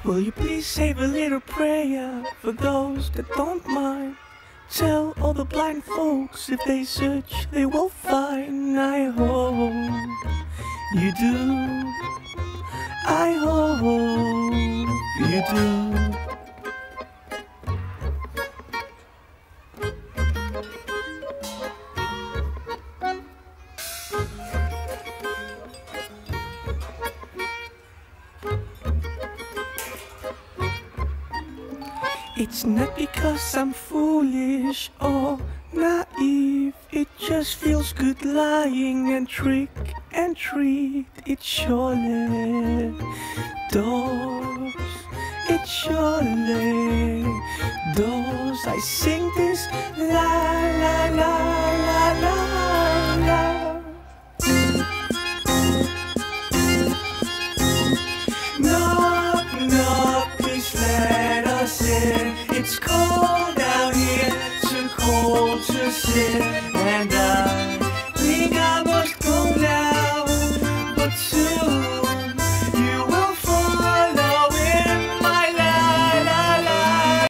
Will you please save a little prayer for those that don't mind? Tell all the blind folks if they search they will find. I hope you do. I hope you do. It's not because I'm foolish or naive. It just feels good lying and trick and treat. It surely does. It surely does. I sing this la la la la la.